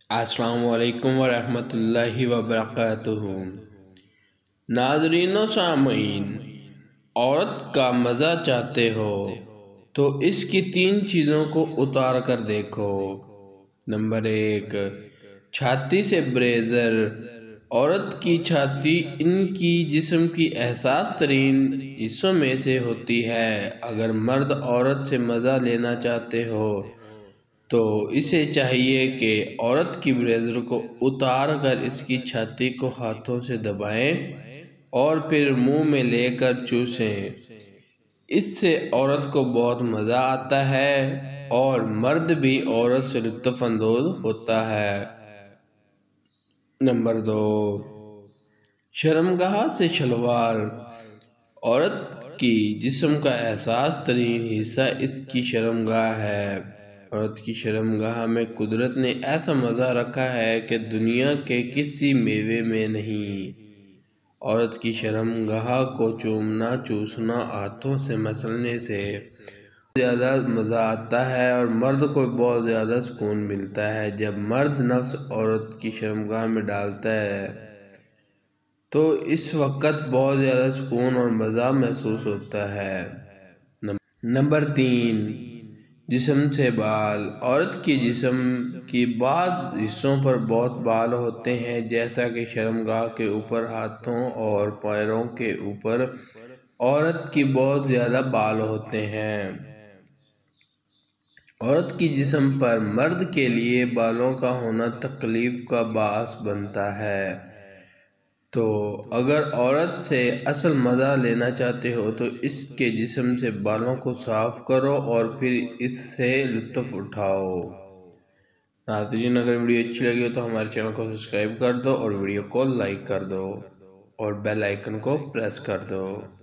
السلام علیکم ورحمۃ اللہ وبرکاتہ۔ ناظرین و سامعین، عورت کا مزہ چاہتے ہو تو اس کی 3 چیزوں کو اتار کر دیکھو۔ نمبر 1، چھاتی سے بریزر۔ عورت کی چھاتی ان کی جسم کی حساس ترین حصوں میں سے ہوتی ہے۔ اگر مرد عورت سے مزہ لینا چاہتے ہو تو اسے چاہیے کہ عورت کی بریزر کو اتار کر اس کی چھاتی کو ہاتھوں سے دبائیں اور پھر منہ میں لے کر چوسیں۔ اس سے عورت کو بہت مزہ آتا ہے اور مرد بھی عورت سے لطف اندوز ہوتا ہے۔ نمبر 2، شرمگاہ سے شلوار۔ عورت کی جسم کا حساس ترین حصہ اس کی شرمگاہ ہے۔ عورت کی شرمگاہ میں قدرت نے ایسا مزہ رکھا ہے کہ دنیا کے کسی میوے میں نہیں۔ عورت کی شرمگاہ کو چومنا، چوسنا، ہاتھوں سے مسلنے سے زیادہ مزہ آتا ہے اور مرد کو بہت زیادہ سکون ملتا ہے۔ جب مرد نفس عورت کی شرمگاہ میں ڈالتا ہے تو اس وقت بہت زیادہ سکون اور مزہ محسوس ہوتا ہے۔ نمبر 3، جسم سے بال۔ عورت کی جسم کی بعض حصوں پر بہت بال ہوتے ہیں، جیسا کہ شرمگاہ کے اوپر، ہاتھوں اور پیروں کے اوپر عورت کی بہت زیادہ بال ہوتے ہیں۔ عورت کی جسم پر مرد کے لیے بالوں کا ہونا تکلیف کا باعث بنتا ہے، تو اگر عورت سے اصل مزہ لینا چاہتے ہو تو اس کے جسم سے بالوں کو صاف کرو اور پھر اس سے لطف اٹھاؤ۔ ناظرین، اگر ویڈیو اچھی لگی ہو تو ہمارے چینل کو سبسکرائب کر دو اور ویڈیو کو لائک کر دو اور بیل آئیکن کو پریس کر دو۔